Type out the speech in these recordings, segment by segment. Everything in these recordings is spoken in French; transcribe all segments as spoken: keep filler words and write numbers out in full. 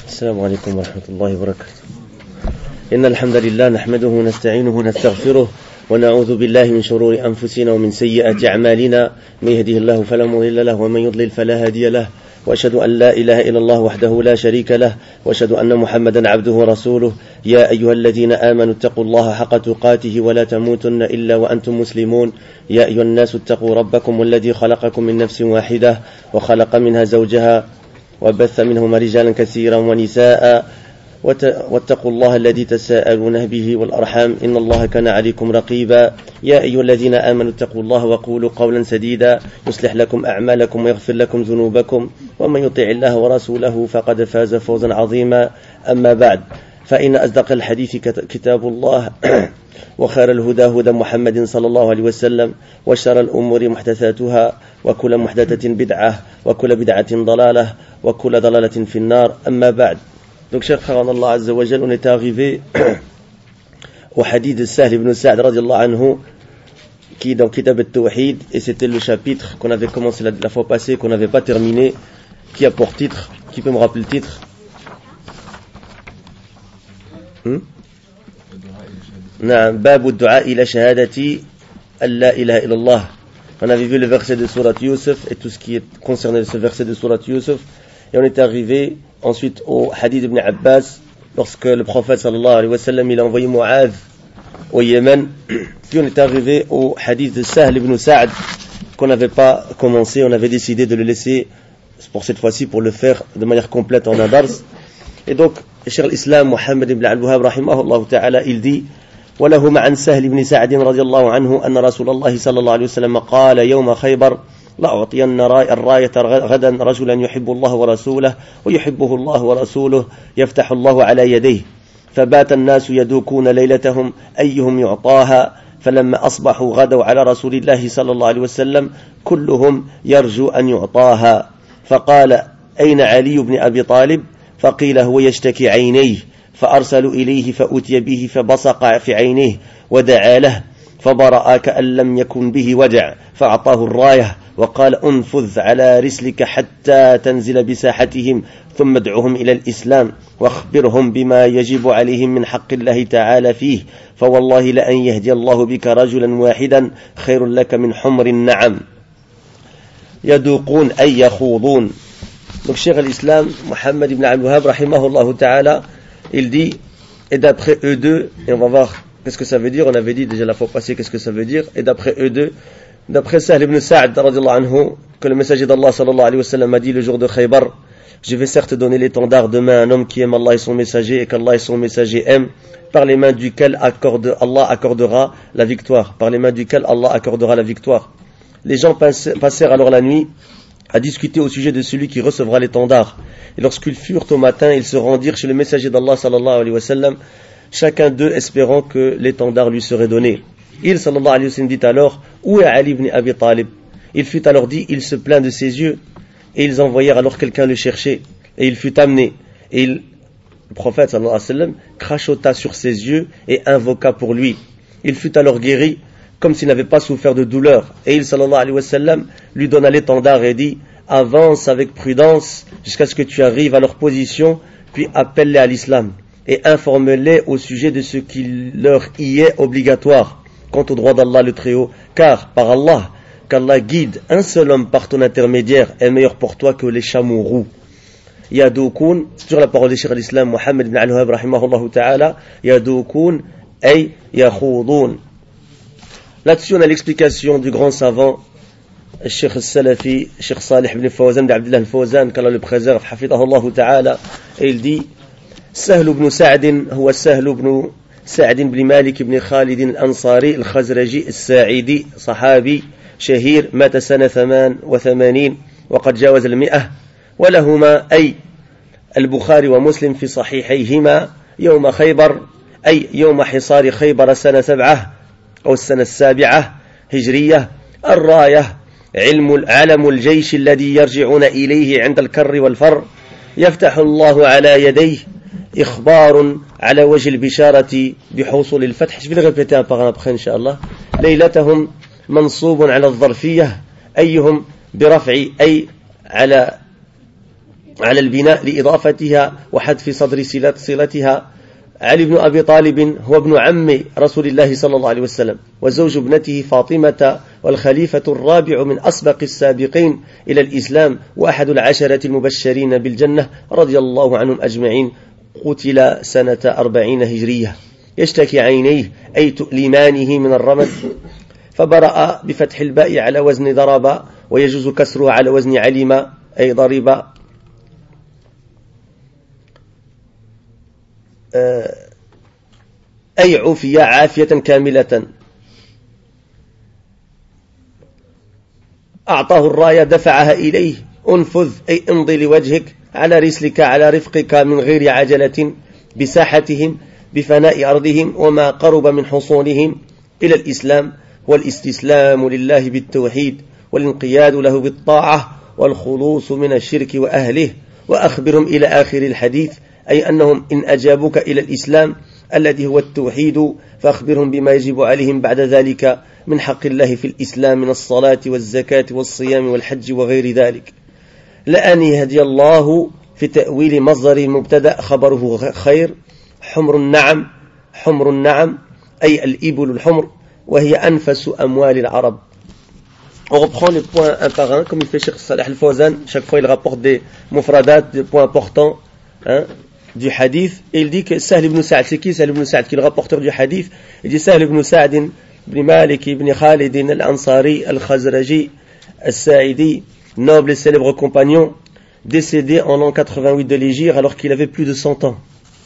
السلام عليكم ورحمة الله وبركاته. إن الحمد لله نحمده ونستعينه ونستغفره ونعوذ بالله من شرور أنفسنا ومن سيئات أعمالنا، من يهده الله فلا مضل له ومن يضلل فلا هادي له، وأشهد أن لا إله إلا الله وحده لا شريك له، وأشهد أن محمدا عبده ورسوله. يا أيها الذين آمنوا اتقوا الله حق تقاته ولا تموتن إلا وأنتم مسلمون. يا أيها الناس اتقوا ربكم الذي خلقكم من نفس واحدة وخلق منها زوجها وبث منهما رجالا كثيرا ونساء، واتقوا الله الذي تساءلون به والأرحام إن الله كان عليكم رقيبا. يا أيها الذين آمنوا اتقوا الله وقولوا قولا سديدا يصلح لكم أعمالكم ويغفر لكم ذنوبكم، ومن يطع الله ورسوله فقد فاز فوزا عظيما. أما بعد، فإن أصدق الحديث كتاب الله وخير الهدى هدى محمد صلى الله عليه وسلم، وشر الأمور محدثاتها وكل محدثة بدعة وكل بدعة ضلالة وكل ضلالة في النار. أما بعد. Donc, chers frères en Allah Azza wa Jal, on est arrivé au hadith de Sahl ibn Sa'd radiallahu anhu, qui est dans Kitab al-Tawhid, et c'était le chapitre qu'on avait commencé la, la fois passée, qu'on n'avait pas terminé, qui a pour titre, qui peut me rappeler le titre? hmm? Bab ad-du'a ila shahadati alla ilaha illallah. On avait vu le verset de Surat Yusuf et tout ce qui est concerné de ce verset de Surat Yusuf, et on est arrivé ensuite au hadith d'Ibn Abbas, lorsque le prophète sallallahu alayhi wa sallam il a envoyé Mu'adh au Yémen. Puis on est arrivé au hadith de Sahl ibn Sa'd qu'on n'avait pas commencé, on avait décidé de le laisser pour cette fois-ci pour le faire de manière complète en un dars. Et donc Cheikh l'Islam Muhammad ibn al-Wahhab rahimahullah ta'ala, il dit: وله عن سهل بن سعد رضي الله عنه أن رسول الله صلى الله عليه وسلم قال يوم خيبر: لأعطين الراية غدا رجلا يحب الله ورسوله ويحبه الله ورسوله يفتح الله على يديه. فبات الناس يدوكون ليلتهم أيهم يعطاها، فلما أصبحوا غدوا على رسول الله صلى الله عليه وسلم كلهم يرجو أن يعطاها. فقال: أين علي بن أبي طالب؟ فقيل: هو يشتكي عينيه. فأرسلوا إليه فأتي به فبصق في عينيه ودعا له فبرأ كأن لم يكن به وجع، فأعطاه الراية وقال: انفذ على رسلك حتى تنزل بساحتهم ثم ادعهم إلى الإسلام واخبرهم بما يجب عليهم من حق الله تعالى فيه، فوالله لأن يهدي الله بك رجلا واحدا خير لك من حمر النعم. يدوقون أي يخوضون. Donc Cheikh l'Islam Muhammad ibn al-Wahhab rahimahullah ta'ala, il dit, et d'après eux deux, et on va voir qu'est-ce que ça veut dire, on avait dit déjà la fois passée qu'est-ce que ça veut dire, et d'après eux deux, d'après Sahl ibn Sa'd radiallahu anhu, que le messager d'Allah sallallahu alayhi wa sallam a dit le jour de Khaybar: je vais certes donner l'étendard demain à un homme qui aime Allah et son messager, et qu'Allah et son messager aiment, par les mains duquel accorde, Allah accordera la victoire, par les mains duquel Allah accordera la victoire. Les gens passèrent alors la nuit à discuter au sujet de celui qui recevra l'étendard. Et lorsqu'ils furent au matin, ils se rendirent chez le messager d'Allah sallallahu alayhi wa sallam, chacun d'eux espérant que l'étendard lui serait donné. Il sallallahu alayhi wa sallam dit alors: où est Ali ibn Abi Talib? Il fut alors dit: il se plaint de ses yeux. Et ils envoyèrent alors quelqu'un le chercher, et il fut amené. Et il, le prophète sallallahu alayhi wa sallam crachota sur ses yeux et invoqua pour lui. Il fut alors guéri, comme s'il n'avait pas souffert de douleur. Et il sallallahu alayhi wa sallam lui donna l'étendard et dit: avance avec prudence jusqu'à ce que tu arrives à leur position, puis appelle-les à l'islam et informe-les au sujet de ce qui leur y est obligatoire quant au droit d'Allah le Très-Haut, car par Allah, qu'Allah guide un seul homme par ton intermédiaire est meilleur pour toi que les chameaux roux. Yadoukun, c'est toujours la parole de Cheikh l'Islam Muhammad ibn al-Wahhab rahimahullah ta'ala, Yadoukun ay yakhoudun. Là-dessus on a l'explication du grand savant Cheikh al-Salafi, Cheikh Salih ibn Fawzan d'Abdullah al-Fawzan, qu'Allah le préserve, hafidahullah ta'ala, et il dit: Sahl ibn Sa'd huwa Sahl ibn سعد بن مالك بن خالد الأنصاري الخزرجي الساعدي، صحابي شهير، مات سنة ثمان وثمانين وقد جاوز المئة، ولهما أي البخاري ومسلم في صحيحيهما يوم خيبر، أي يوم حصار خيبر سنة سبعة أو السنة السابعة هجرية، الراية علم علم الجيش الذي يرجعون إليه عند الكر والفر، يفتح الله على يديه، إخبار على وجه البشارة بحصول الفتح. Je vais le répéter un par un après Inch'Allah. ليلتهم منصوب على الظرفية، أيهم برفع أي على على البناء لإضافتها وحذف صدر صلتها. علي بن أبي طالب هو ابن عم رسول الله صلى الله عليه وسلم وزوج ابنته فاطمة والخليفة الرابع من أسبق السابقين إلى الإسلام وأحد العشرة المبشرين بالجنة رضي الله عنهم أجمعين. قتل سنة أربعين هجرية. يشتكي عينيه أي تؤلمانه من الرمد، فبرأ بفتح الباء على وزن ضرب، ويجوز كسره على وزن علم أي ضرب. أي عفية عافية كاملة. أعطاه الراية دفعها إليه، انفذ أي امضي لوجهك، على رسلك على رفقك من غير عجلة، بساحتهم بفناء أرضهم وما قرب من حصونهم إلى الإسلام، والاستسلام لله بالتوحيد والانقياد له بالطاعة والخلوص من الشرك وأهله. وأخبرهم إلى آخر الحديث، أي أنهم إن أجابوك إلى الإسلام الذي هو التوحيد فأخبرهم بما يجب عليهم بعد ذلك من حق الله في الإسلام من الصلاة والزكاة والصيام والحج وغير ذلك. لأن يهدي الله في تأويل مصدر مبتدأ خبره خير. حمر النعم، حمر النعم أي الإبل الحمر، وهي أنفس أموال العرب. On reprend les points un par un, comme il fait Cheikh Salih Al-Fawzan. Chaque fois, il rapporte des mufradat, des points importants hein, du hadith. Et il dit que Sahl ibn Sa'd, c'est qui Sahl ibn Sa'd, qui est le rapporteur du hadith? Il dit Sahl ibn Sa'd ibn Malik ibn Khalid al-Ansari al-Khazraji al-Sa'idi, noble et célèbre compagnon, décédé en l'an quatre-vingt-huit de l'Hégire alors qu'il avait plus de cent ans.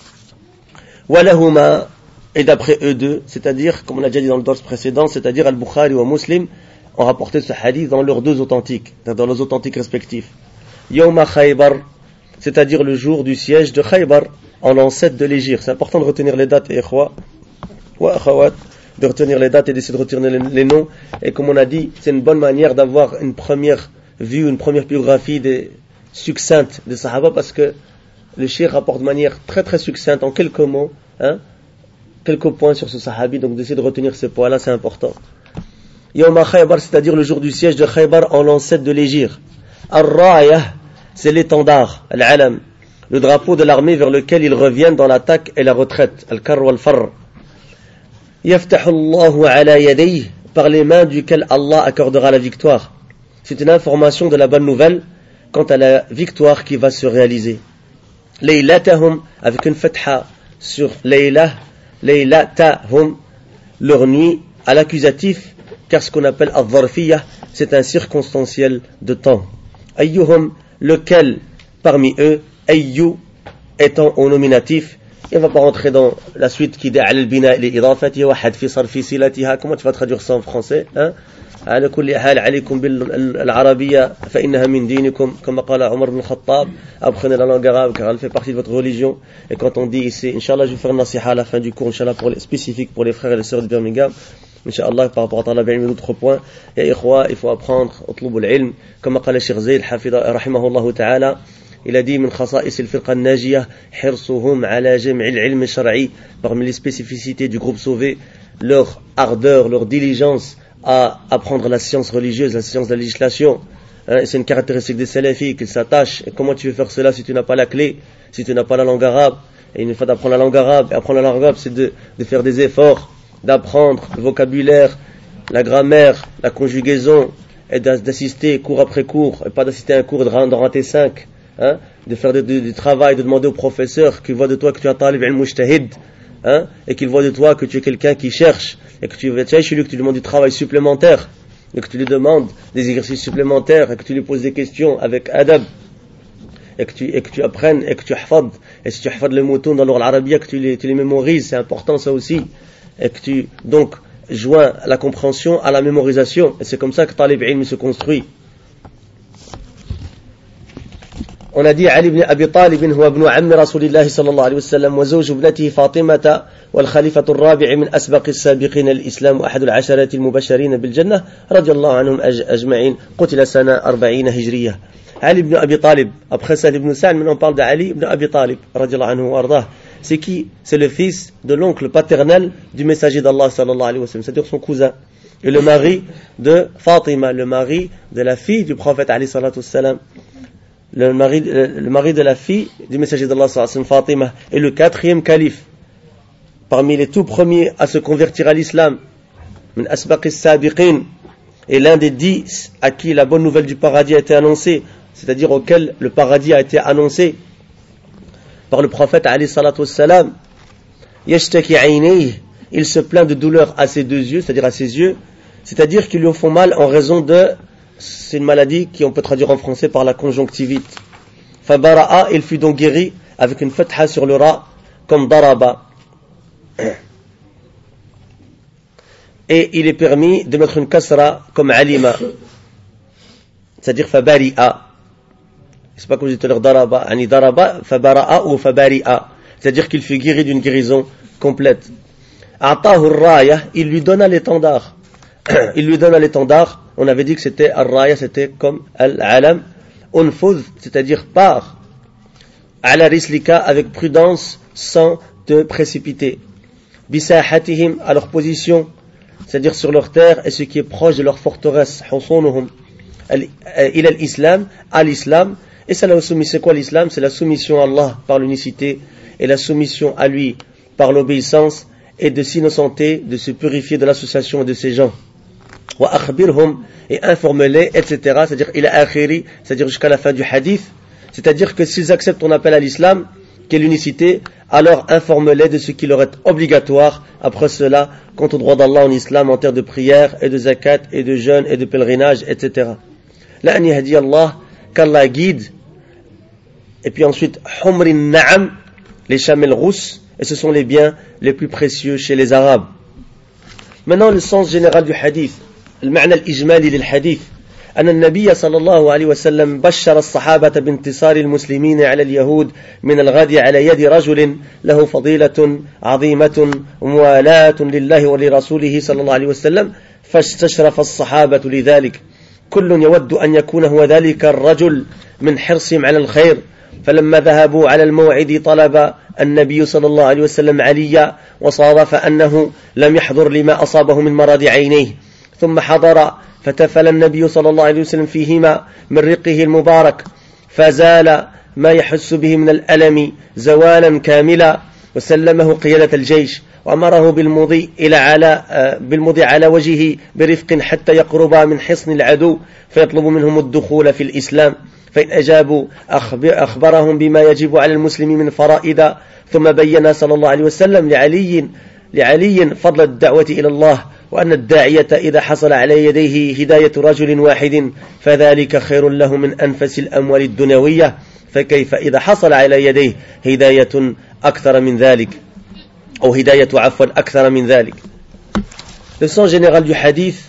Walahuma, et d'après eux deux, c'est-à-dire, comme on a déjà dit dans le dors précédent, c'est-à-dire Al-Bukhari ou Muslim, ont rapporté ce hadith dans leurs deux authentiques, dans leurs authentiques respectifs. Yawma Khaybar, c'est-à-dire le jour du siège de Khaybar, en l'an sept de l'Hégire. C'est important de retenir les dates, et ikhwa, wa akhawat, de retenir les dates et d'essayer de retenir les, les noms. Et comme on a dit, c'est une bonne manière d'avoir une première vue, une première biographie des, succincte des Sahaba, parce que le cheikh rapporte de manière très très succincte, en quelques mots, hein, quelques points sur ce Sahabi. Donc d'essayer de retenir ces points-là, c'est important. Yawma Khaybar, c'est-à-dire le jour du siège de Khaybar en l'an sept de l'Hégire. Ar-Ra'yah, c'est l'étendard, al-Alam, le drapeau de l'armée vers lequel ils reviennent dans l'attaque et la retraite, al-Karr wal-Farr. Yaftahu Allahu ala yadayh, par les mains duquel Allah accordera la victoire. C'est une information de la bonne nouvelle quant à la victoire qui va se réaliser. Laylatahum, avec une fatha sur Layla, Laylatahum, leur nuit, à l'accusatif, car ce qu'on appelle al-Dharfiyah, c'est un circonstanciel de temps. Ayyuhum, lequel parmi eux, Ayyu, étant au nominatif, il ne va pas rentrer dans la suite qui dit al-bina li-idafati wa hadfi sarfi silatiha. Comment tu vas traduire ça en français, hein? على كل حال عليكم بالعربية فإنها من دينكم كما قال عمر بن الخطاب. Apprenez la langue arabe car elle fait partie de votre religion. Et quand on dit ici, Inch'Allah, je vais faire une nasiha à la fin du cours, Inch'Allah, pour les spécifiques pour les frères et les sœurs de Birmingham. Inch'Allah, par rapport à la bi'ilm, d'autres points. Ya ikhwa, il faut apprendre, اطلبوا العلم. كما قال الشيخ زيد حفظه رحمه الله تعالى. Il a dit من خصائص الفرقة الناجية حرصهم على جمع العلم الشرعي. Parmi les spécificités du groupe sauvé, leur ardeur, leur diligence à apprendre la science religieuse, la science de la législation. Hein, c'est une caractéristique des salafis qu'ils s'attachent. Et comment tu veux faire cela si tu n'as pas la clé, si tu n'as pas la langue arabe? Et une fois d'apprendre la langue arabe, et apprendre la langue arabe, c'est de, de faire des efforts, d'apprendre le vocabulaire, la grammaire, la conjugaison, et d'assister cours après cours, et pas d'assister à un cours et d'en rater cinq. Hein, de faire du travail, de demander au professeur qu'il voit de toi que tu es un talib al-mujtahid, hein, et qu'il voit de toi que tu es quelqu'un qui cherche, et que tu vas chez lui, que tu lui demandes du travail supplémentaire, et que tu lui demandes des exercices supplémentaires, et que tu lui poses des questions avec adab, et que tu, et que tu apprennes, et que tu hafad, et si tu hafad le mouton dans l'oral arabia, que tu les, tu les mémorises, c'est important ça aussi, et que tu, donc, joins la compréhension à la mémorisation, et c'est comme ça que talib ilm se construit. On a dit Ali ibn Abi Talib huwa ibn ammi Rasulillah sallallahu alayhi wa sallam wa zawj ibnatihi Fatimata wal khalifatu ar-rabi' min asbaq as-sabiqin al-islam wa ahad al-asharati al-mubashirin bil jannah radiyallahu anhum ajma'in qutila sana أربعين hijriyah. Ali ibn Abi Talib, après Sahl ibn Sa'd, maintenant on parle d'Ali ibn Abi Talib radiyallahu anhu wa ardah. C'est qui? C'est le fils de l'oncle paternel du messager d'Allah sallallahu alayhi wa sallam, c'est-à-dire son cousin, et le mari de Fatima, le mari de la fille du prophète alayhi salatu wassalam. le mari, le mari de la fille du messager d'Allah sallallahu alayhi wa sallam, Fatima, est le quatrième calife, parmi les tout premiers à se convertir à l'islam, min asbaqis sabiqin, et l'un des dix à qui la bonne nouvelle du paradis a été annoncée, c'est-à-dire auquel le paradis a été annoncé par le prophète alayhi salatu wassalam. Yashtaki aynayhi, il se plaint de douleur à ses deux yeux, c'est-à-dire à ses yeux, c'est-à-dire qu'ils lui font mal en raison de, c'est une maladie qu'on peut traduire en français par la conjonctivite. Fabara'a, il fut donc guéri avec une fatha sur le ra, comme daraba. Et il est permis de mettre une kasra comme alima, c'est-à-dire fabari'a. C'est pas comme je disais tout à l'heure daraba, ani daraba, fabara'a ou fabari'a, c'est-à-dire qu'il fut guéri d'une guérison complète. A'tahu ar-raya, il lui donna l'étendard. Il lui donna l'étendard. On avait dit que c'était ar-raya, c'était comme al-alam. Unfuz, c'est-à-dire part. Ala rislika, avec prudence, sans te précipiter. Bisahatihim, à leur position, c'est-à-dire sur leur terre et ce qui est proche de leur forteresse. Husunuhum. Il est l'islam, à l'islam. Et c'est la soumission. C'est quoi l'islam? C'est la soumission à Allah par l'unicité et la soumission à lui par l'obéissance, et de s'innocenter, de se purifier de l'association de ces gens. Wa akhbirhum, et informe-les, et cetera. C'est-à-dire, il a akhiri, c'est-à-dire jusqu'à la fin du hadith. C'est-à-dire que s'ils acceptent ton appel à l'islam, qui est l'unicité, alors informe-les de ce qui leur est obligatoire. Après cela, quant au droit d'Allah en islam, en termes de prière, et de zakat, et de jeûne, et de pèlerinage, et cetera. La an yahdi Allah, qu'Allah guide. Et puis ensuite, humrin na'am, les chamelles rousses, et ce sont les biens les plus précieux chez les Arabes. Maintenant, le sens général du hadith. المعنى الإجمالي للحديث أن النبي صلى الله عليه وسلم بشر الصحابة بانتصار المسلمين على اليهود من الغد على يد رجل له فضيلة عظيمة وموالاة لله ولرسوله صلى الله عليه وسلم فاستشرف الصحابة لذلك. كل يود أن يكون هو ذلك الرجل من حرصهم على الخير. فلما ذهبوا على الموعد طلب النبي صلى الله عليه وسلم عليا وصادف أنه لم يحضر لما أصابه من مرض عينيه ثم حضر فتفل النبي صلى الله عليه وسلم فيهما من رقه المبارك فزال ما يحس به من الألم زوالا كاملا وسلمه قيادة الجيش وأمره بالمضي إلى على بالمضي على وجهه برفق حتى يقرب من حصن العدو فيطلب منهم الدخول في الإسلام فإن أجابوا أخبرهم بما يجب على المسلم من فرائض ثم بين صلى الله عليه وسلم لعلي لعلي فضل الدعوة إلى الله وأن الداعية إذا حصل على يديه هداية رجل واحد فذلك خير له من أنفس الأموال الدنيوية فكيف إذا حصل على يديه هداية أكثر من ذلك أو هداية عفوا أكثر من ذلك. Le sens général du hadith,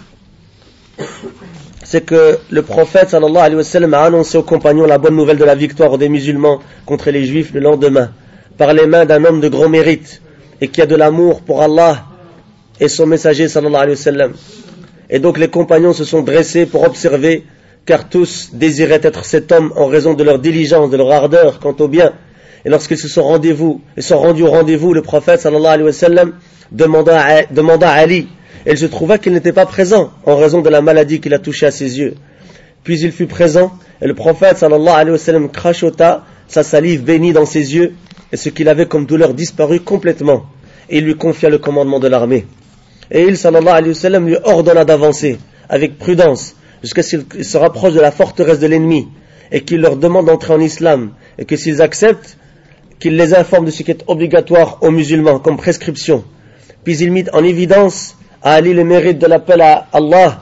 c'est que le prophète sallallahu alayhi wa sallam a annoncé aux compagnons la bonne nouvelle de la victoire des musulmans contre les juifs le lendemain, par les mains d'un homme de grand mérite et qui a de l'amour pour Allah et son messager sallallahu alayhi wa sallam. Et donc les compagnons se sont dressés pour observer, car tous désiraient être cet homme en raison de leur diligence, de leur ardeur quant au bien. Et lorsqu'ils se sont, rendez-vous, ils sont rendus au rendez-vous, le prophète sallallahu alayhi wa sallam demanda à, demanda à Ali, et il se trouva qu'il n'était pas présent en raison de la maladie qu'il a touchée à ses yeux. Puis il fut présent, et le prophète sallallahu alayhi wa sallam crachota, sa salive bénie dans ses yeux, et ce qu'il avait comme douleur disparut complètement, et il lui confia le commandement de l'armée. Et il sallallahu alayhi wa sallam lui ordonna d'avancer avec prudence jusqu'à ce qu'il se rapproche de la forteresse de l'ennemi et qu'il leur demande d'entrer en islam, et que s'ils acceptent, qu'il les informe de ce qui est obligatoire aux musulmans comme prescription. Puis il mit en évidence à Ali le mérite de l'appel à Allah.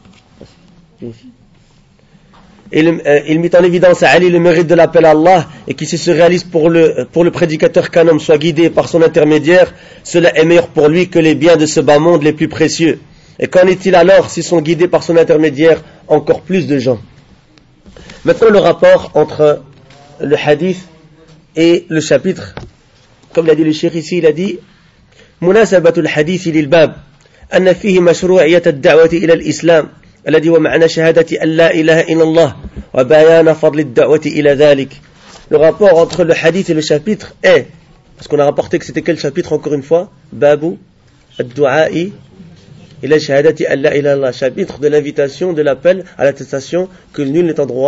Il, euh, il mit en évidence à Ali le mérite de l'appel à Allah, et qui si se réalise pour le, pour le prédicateur qu'un homme soit guidé par son intermédiaire, cela est meilleur pour lui que les biens de ce bas monde les plus précieux. Et qu'en est-il alors s'ils sont guidés par son intermédiaire encore plus de gens? Maintenant le rapport entre le hadith et le chapitre. Comme l'a dit le cheikh ici, il a dit مناسبة الحديث للباب أن فيه مشروعية الدعوة إلى الإسلام الذي ومعنى شهادة أن لا إله إلا الله وبيان فضل الدعوة إلى ذلك. Le rapport entre le hadith et le chapitre est, parce qu'on a rapporté que c'était quel chapitre encore une fois? Babu ad-du'a'i ila shahadati an la ilaha illallah, chapitre de l'invitation, de l'appel à l'attestation que nul n'est en droit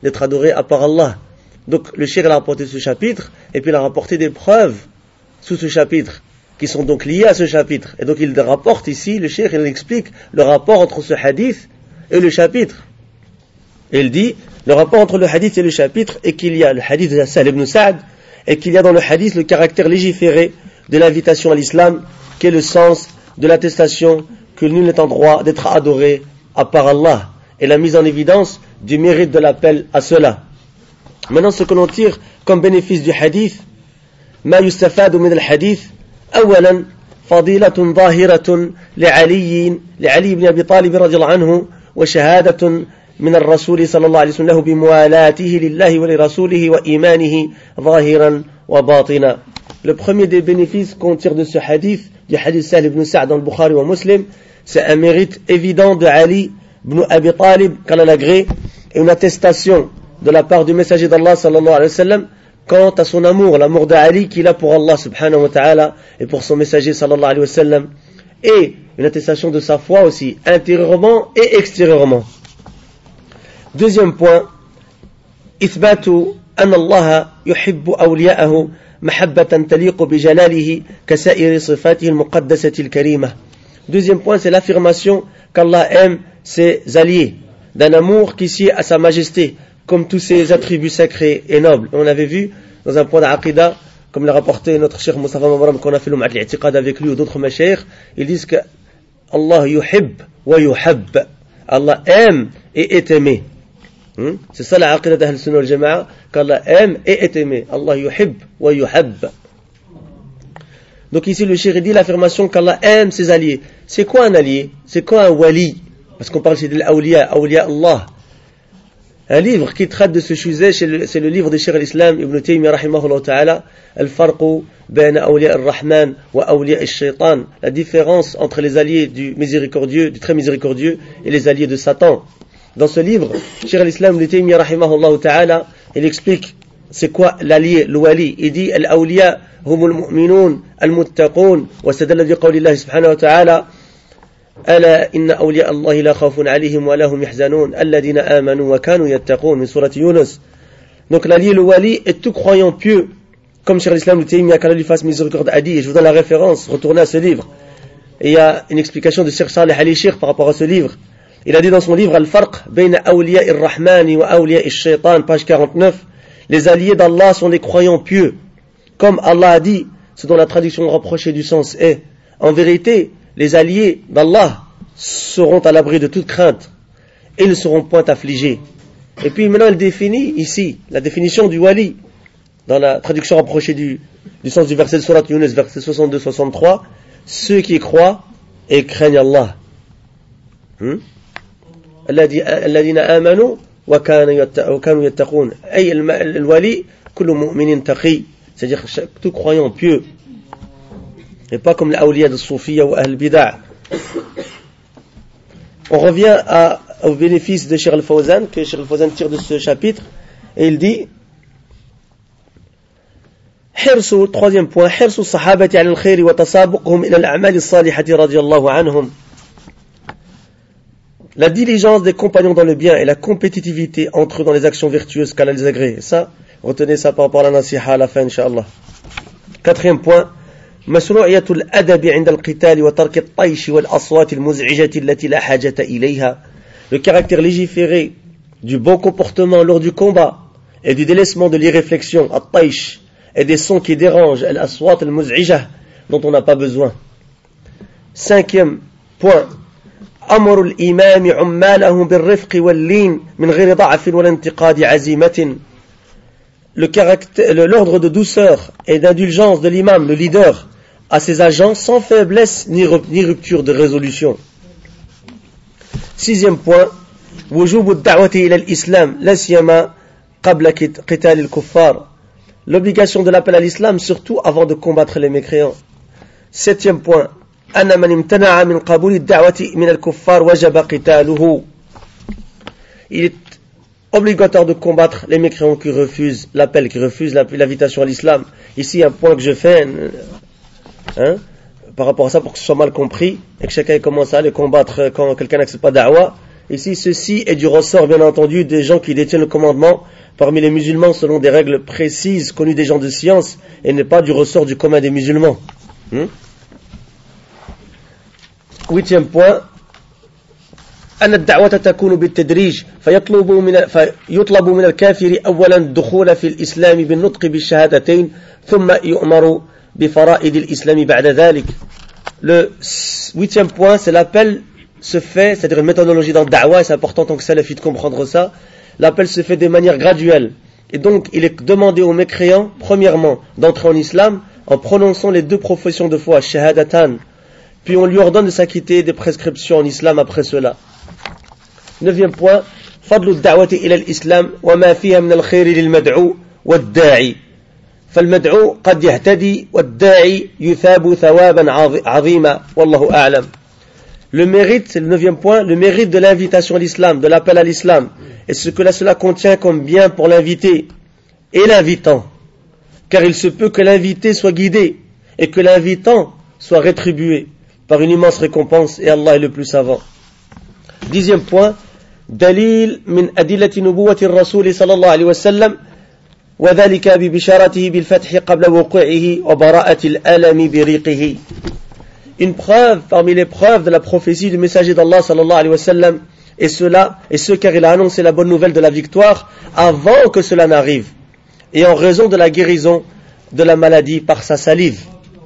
d'être adoré à part Allah. Donc le cheikh a rapporté ce chapitre, et puis il a rapporté des preuves sous ce chapitre, qui sont donc liées à ce chapitre. Et donc il rapporte ici, le cheikh, il explique le rapport entre ce hadith et le chapitre. Et il dit, le rapport entre le hadith et le chapitre est qu'il y a le hadith de Sahl ibn Sa'd, et qu'il y a dans le hadith le caractère légiféré de l'invitation à l'islam, qui est le sens de l'attestation que nul n'est en droit d'être adoré à part Allah, et la mise en évidence du mérite de l'appel à cela. Maintenant, ce que l'on tire comme bénéfice du hadith, ما يستفاد من الحديث أولا فضيلة ظاهرة لعلي لعلي بن أبي طالب رضي الله عنه وشهادة من الرسول صلى الله عليه وسلم له بموالاته لله ولرسوله وإيمانه ظاهرا وباطنا. Le premier des bénéfices qu'on tire de ce hadith, du hadith Sahl ibn Sa'd dans le Bukhari ou Muslim, c'est un mérite évident de Ali ibn Abi Talib, qu'Allah l'agrée, et une attestation de la part du messager d'Allah sallallahu alayhi wa sallam quant à son amour, l'amour d'Ali qu'il a pour Allah subhanahu wa ta'ala et pour son messager sallallahu alayhi wa sallam, et une attestation de sa foi aussi, intérieurement et extérieurement. Deuxième point, إثبات أن الله يحب أولياءه محبة تليق بجلاله كسائر صفاته المقدسة الكريمة. Deuxième point, c'est l'affirmation qu'Allah aime ses alliés d'un amour qui sied à sa majesté, comme tous ses attributs sacrés et nobles. On avait vu dans un point d'Aqidah, comme l'a rapporté notre cheikh Mustafa Mamaram, qu'on a fait le Ma'at al-I'tiqad avec lui ou d'autres mashaykh, ils disent que Allah yuhib wa yuhab. Allah aime et est aimé. Hmm? C'est ça la Aqidah d'Ahl Sunnah wal Jama'a, qu'Allah aime et est aimé. Allah yuhib wa yuhab. Donc ici le cheikh dit l'affirmation qu'Allah aime ses alliés. C'est quoi un allié? C'est quoi un wali? Parce qu'on parle ici de l'awliya, awliya Allah. Un livre qui traite de ce sujet, c'est le, c'est le livre de Cheikh al-Islam Ibn Taymiyyah rahimahullah ta'ala, Al-Farqu bayna awliya ar-Rahman wa awliya ash-Shaytan, la différence entre les alliés du miséricordieux, du très miséricordieux, et les alliés de Satan. Dans ce livre, Cheikh al-Islam Ibn Taymiyyah rahimahullah ta'ala, il explique c'est quoi l'allié, le wali. Il dit al-awliya humul mu'minun al-muttaqun, wa stadalla bi qawli Allah subhanahu wa ta'ala ألا إن أولياء الله لا خوف عليهم ولا هم يحزنون الذين آمنوا وكانوا يتقون من سورة Yunus. Donc l'allié, le wali, est tout croyant pieux, comme Cheikh l'Islam le Taymiyyah, qu'Allah lui fasse miséricorde, a dit, et je vous donne la référence, retournez à ce livre. Et il y a une explication de Cheikh Saleh al-Shir par rapport à ce livre. Il a dit dans son livre Al-Farq bayna awliya ar-Rahmani wa awliya ash-Shaytan, page quarante-neuf, les alliés d'Allah sont les croyants pieux. Comme Allah a dit, ce dont la traduction rapprochée du sens est, en vérité, les alliés d'Allah seront à l'abri de toute crainte et ils ne seront point affligés. Et puis maintenant il définit ici la définition du wali dans la traduction rapprochée du, du sens du verset de Surat Yunus, verset soixante-deux soixante-trois, ceux qui croient et craignent Allah. الذين آمنوا وكانوا يتقون أي الولي كل مؤمن تقي, c'est-à-dire tout croyant pieux, et pas comme l'awliya de Soufia ou Ahl-Bida'. On revient à, au bénéfice de Cheikh al-Fawzan, que Cheikh al-Fawzan tire de ce chapitre, et il dit حرص, troisième point, حرص الصحابة على الخير وتسابقهم إلى الأعمال الصالحة رضي الله عنهم. La diligence des compagnons dans le bien et la compétitivité entre eux dans les actions vertueuses qu'Allah les agrée. Ça, retenez ça par rapport à la nasiha à la fin, Inch'Allah. Quatrième point, مشروعية الأدب عند القتال وترك الطيش والأصوات المزعجة التي لا حاجة إليها. Le caractère légiféré du bon comportement lors du combat et du délaissement de l'irréflexion, at-taish, et des sons qui dérangent, al-aswat al-muz'ijah, dont on n'a pas besoin. Cinquième point, أمر الإمام عماله بالرفق واللين من غير ضعف ولا انتقاد عزيمة. Le caractère, l'ordre de douceur et d'indulgence de l'imam, le leader, à ses agents sans faiblesse ni, ni rupture de résolution. Sixième point, وجوب الدعوة إلى الإسلام لا سيما قبل قتال الكفار. L'obligation de l'appel à l'islam, surtout avant de combattre les mécréants. Septième point, أن من امتنع من قبول الدعوة من الكفار وجب قتاله. Il est obligatoire de combattre les mécréants qui refusent l'appel, qui refusent l'invitation à l'islam. Ici, un point que je fais hein, par rapport à ça, pour que ce soit mal compris, et que chacun commence à les combattre quand quelqu'un n'accepte pas da'wa, Ici, ceci est du ressort, bien entendu, des gens qui détiennent le commandement parmi les musulmans selon des règles précises connues des gens de science et n'est pas du ressort du commun des musulmans. Hmm? Huitième point. أن الدعوة تكون بالتدريج فيطلب من فيطلب من الكافر أولا الدخول في الإسلام بالنطق بالشهادتين ثم يؤمر بفرائض الإسلام بعد ذلك. Le huitième point, c'est l'appel se fait, c'est-à-dire une méthodologie dans le da'wah, et c'est important en tant que salafite de comprendre ça. L'appel se fait de manière graduelle. Et donc, il est demandé aux mécréants, premièrement, d'entrer en islam en prononçant les deux professions de foi, shahadatan. Puis on lui ordonne de s'acquitter des prescriptions en islam après cela. Neuvième point, فضل الدعوة إلى الإسلام وما فيها من الخير للمدعو والداعي. فالمدعو قد يهتدي والداعي يثاب ثوابا عظيما والله أعلم. Le mérite, c'est le neuvième point, le mérite de l'invitation à l'islam, de l'appel à l'islam, et ce que cela contient comme bien pour l'invité et l'invitant. Car il se peut que l'invité soit guidé et que l'invitant soit rétribué par une immense récompense, et Allah est le plus savant. Dixième point, دليل من أدلة نبوة الرسول صلى الله عليه وسلم وذلك ببشارته بالفتح قبل وقوعه وبراءة الألم بريقه. Une preuve parmi les preuves de la prophétie du messager d'Allah sallallahu alayhi wa sallam, et cela, et ce car il a annoncé la bonne nouvelle de la victoire avant que cela n'arrive, et en raison de la guérison de la maladie par sa salive.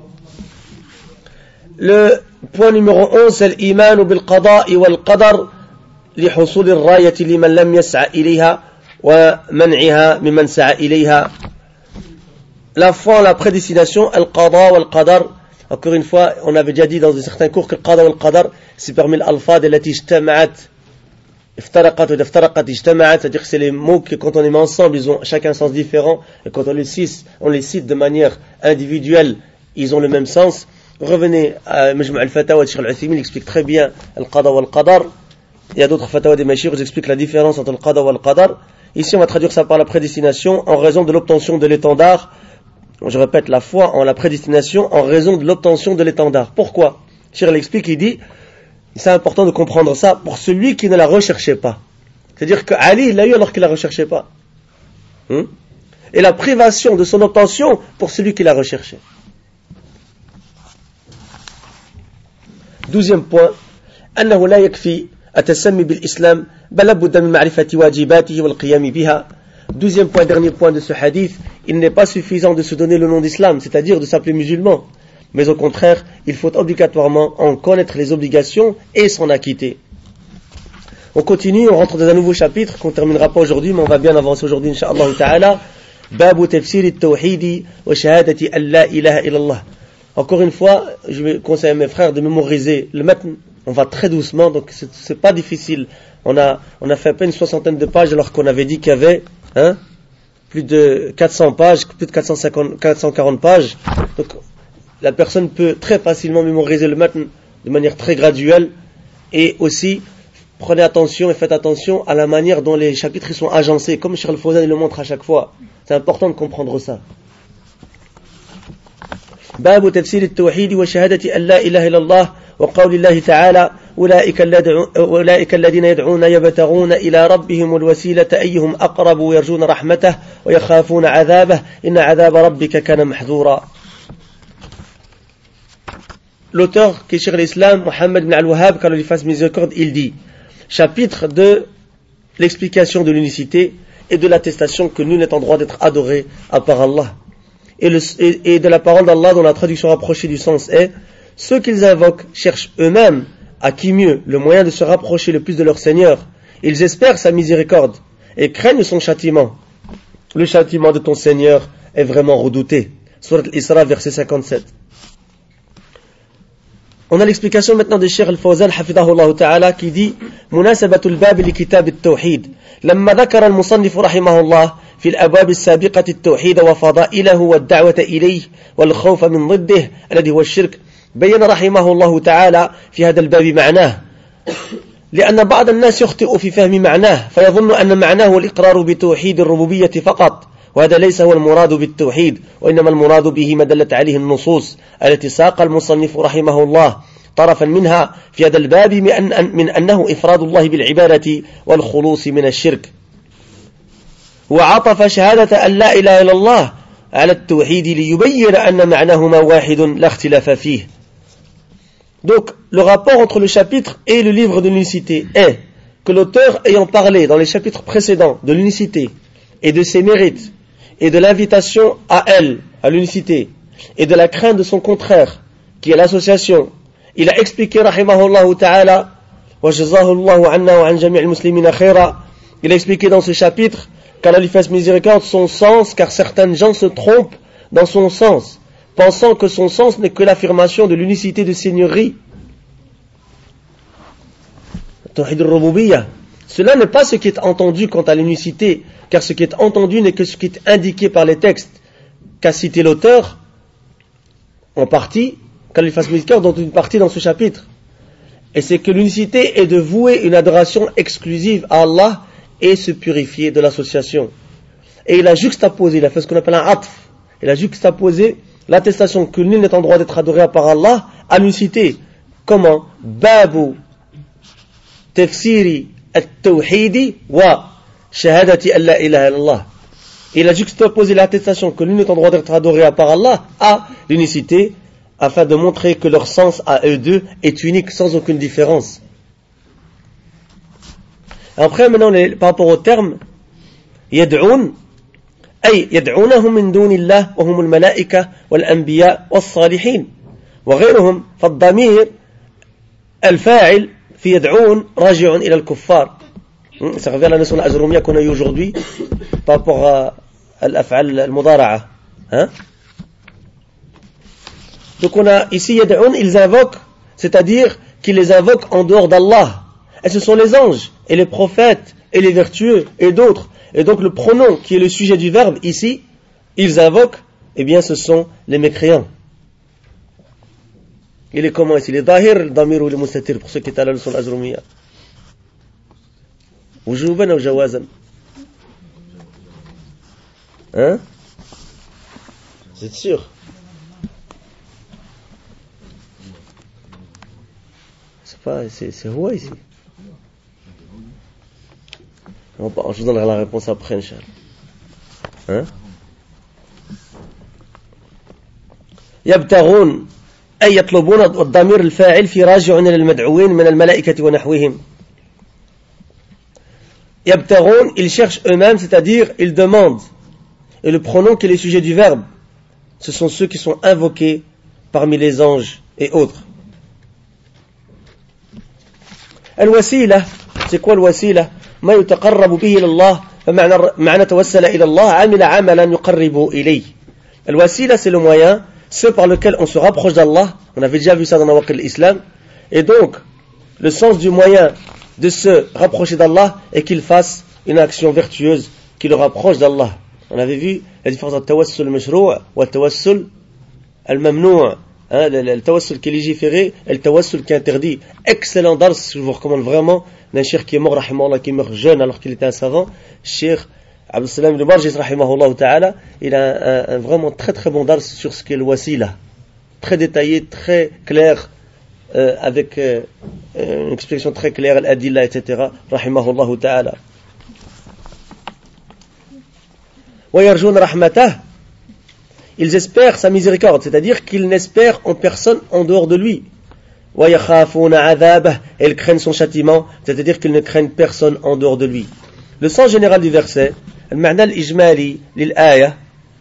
Le point numéro onze, c'est l'iman bil qada' wal qadar لحصول الراية لمن لم يسعى إليها ومنعها ممن سعى إليها. La foi, la prédestination, al-qada wal-qadar. Encore une fois, on avait déjà dit dans certains cours que al-qada wal-qadar, c'est parmi l'alfad التي اجتمعت افترقت ou افترقت اجتمعت, c'est-à-dire que c'est les mots que quand on les met ensemble, ils ont chacun un sens différent, et quand on les cite, on les cite de manière individuelle, ils ont le même sens. Revenez à Majma' al-Fatawa de Cheikh al-Uthaymin, il explique très bien al-qada wal-qadar. Il y a d'autres fatawa des mashayikh où j'explique la différence entre le qada et le qadar. Ici, on va traduire ça par la prédestination en raison de l'obtention de l'étendard. Je répète, la foi en la prédestination en raison de l'obtention de l'étendard. Pourquoi? Cheikh l'explique, il dit, c'est important de comprendre ça pour celui qui ne la recherchait pas. C'est-à-dire que Ali, il l'a eu alors qu'il ne la recherchait pas. Hmm? Et la privation de son obtention pour celui qui la recherchait. Douzième point, أنه لا يكفي التسمي بالإسلام بل لابد من معرفة واجباته والقيام بها. Douzième point, dernier point de ce hadith, il n'est pas suffisant de se donner le nom d'islam, c'est-à-dire de s'appeler musulman, mais au contraire, il faut obligatoirement en connaître les obligations et s'en acquitter. On continue, on rentre dans un nouveau chapitre qu'on ne terminera pas aujourd'hui, mais on va bien avancer aujourd'hui, incha'Allah ta'ala. Babu tafsir at-tawhid wa shahadati an la ilaha illallah. Encore une fois, je vais conseiller à mes frères de mémoriser le matn. On va très doucement, donc c'est, c'est pas difficile. On a, on a fait à peine une soixantaine de pages alors qu'on avait dit qu'il y avait hein, plus de quatre cents pages, plus de quatre cent cinquante, quatre cent quarante pages. Donc la personne peut très facilement mémoriser le matn de manière très graduelle. Et aussi, prenez attention et faites attention à la manière dont les chapitres sont agencés, comme Cheikh Al-Fawzan le montre à chaque fois. C'est important de comprendre ça. باب تفسير التوحيد وشهادة أن لا إله إلا الله وقول الله تعالى أولئك الذين يدعون يبتغون إلى ربهم الوسيلة أيهم أقرب ويرجون رحمته ويخافون عذابه إن عذاب ربك كان محذورا. L'auteur qui est Cheikh l'Islam, Mohammed ibn al-Wahhab, qu'Allah lui fasse miséricorde, il dit chapitre de l'explication de l'unicité et de l'attestation que nul n'est en droit d'être adoré à part Allah. Et, le, et, et de la parole d'Allah dont la traduction rapprochée du sens est ceux qu'ils invoquent cherchent eux-mêmes à qui mieux le moyen de se rapprocher le plus de leur Seigneur. Ils espèrent sa miséricorde et craignent son châtiment. Le châtiment de ton Seigneur est vraiment redouté. Surat Al-Isra, verset cinquante-sept. On a l'explication maintenant de Cheikh Al-Fawzan hafidahullah ta'ala qui dit Munasabatul bab li kitab at-tawhid. Lamma dhakara al-musannif rahimahullah في الأبواب السابقة التوحيد وفضائله والدعوة إليه والخوف من ضده الذي هو الشرك بين رحمه الله تعالى في هذا الباب معناه لأن بعض الناس يخطئ في فهم معناه فيظن أن معناه الإقرار بتوحيد الربوبية فقط وهذا ليس هو المراد بالتوحيد وإنما المراد به ما دلت عليه النصوص التي ساق المصنف رحمه الله طرفا منها في هذا الباب من أنه إفراد الله بالعبادة والخلوص من الشرك وعطف شهادة أن لا إله إلا الله على التوحيد ليبين أن معناهما واحد لا اختلاف فيه. Donc le rapport entre le chapitre et le livre de l'unicité est que l'auteur ayant parlé dans les chapitres précédents de l'unicité et de ses mérites et de l'invitation à elle, à l'unicité, et de la crainte de son contraire, qui est l'association, il a expliqué, rahimahullah ta'ala, wa jazahullahu anna wa an jami' al-muslimina khaira, il a expliqué dans ce chapitre qu'Allah lui fasse miséricorde son sens, car certains gens se trompent dans son sens, pensant que son sens n'est que l'affirmation de l'unicité de seigneurie. Tawhid al-Rububiyyah. Cela n'est pas ce qui est entendu quant à l'unicité, car ce qui est entendu n'est que ce qui est indiqué par les textes qu'a cité l'auteur, en partie, qu'Allah lui fasse miséricorde, dans une partie dans ce chapitre. Et c'est que l'unicité est de vouer une adoration exclusive à Allah et se purifier de l'association. Et il a juxtaposé, il a fait ce qu'on appelle un atf, il a juxtaposé l'attestation que nul n'est en droit d'être adoré par Allah à l'unicité. Comment? Babu tafsiri at-tawhidi wa shahadati an la ilaha illallah. Il a juxtaposé l'attestation que nul n'est en droit d'être adoré par Allah à l'unicité, afin de montrer que leur sens à eux deux est unique sans aucune différence. Après, maintenant, les, par rapport au terme, yad'oun, ay yad'ounahum min dunillah wa humul malaika wal anbiya was salihin wa ghayruhum fad-damir al-fa'il fi yad'oun raji'un ila al-kuffar. Ça revient à la notion al-ajrumiyya qu'on a eu aujourd'hui par rapport à al-af'al al-mudara'a. Hein? Donc on a ici yad'oun, ils invoquent, c'est-à-dire qu'ils les invoquent en dehors d'Allah. Et ce sont les anges, et les prophètes, et les vertueux, et d'autres. Et donc le pronom qui est le sujet du verbe ici, ils invoquent, eh bien ce sont les mécréants. Il est comment ici? Les dahir, le damir ou les mustatir, pour ceux qui étaient à la leçon al-Ajrumiyya. Wujouban ou jawazan? Hein? Vous êtes sûr? C'est pas, c'est, c'est Houa ici. Je vous donnerai la réponse après, Inch'Allah. Hein? يبتغون أي يطلبون الضمير الفاعل في راجع إلى المدعوين من الملائكة ونحوهم. يبتغون, ils cherchent eux-mêmes, c'est-à-dire ils demandent. Et le pronom qui est le sujet du verbe, ce sont ceux qui sont invoqués parmi les anges et autres. الوسيلة, c'est quoi الوسيلة? ما يتقرب به إلى الله, فمعنى معنى توسل إلى الله عمل عملا يقرب إليه. الوسيلة, c'est le moyen, ce par lequel on se rapproche d'Allah. On avait déjà vu ça dans Nawaqid al-Islam. Et donc, le sens du moyen de se rapprocher d'Allah est qu'il fasse une action vertueuse qui le rapproche d'Allah. On avait vu la différence entre tawassul al-mashrou' ou tawassul al-mamnou'. Hein, le, le, le tawassul qui est légiféré et le tawassul qui est interdit. Excellent dars, je vous recommande vraiment, d'un cheikh qui est mort, rahimahullah, qui meurt jeune alors qu'il était un savant, cheikh Abdul Salam ibn Barjis, rahimahullah ta'ala, il a un, un, un vraiment très très bon dars sur ce qu'est le wasila. Très détaillé, très clair, euh, avec euh, une explication très claire, al-adilla, et cetera, rahimahullah ta'ala. Wa yarjoun rahmatah. Ils espèrent sa miséricorde, c'est-à-dire qu'ils n'espèrent en personne en dehors de lui. Et ils craignent son châtiment, c'est-à-dire qu'ils ne craignent personne en dehors de lui. Le sens général du verset, المعنى الإجمالي للآية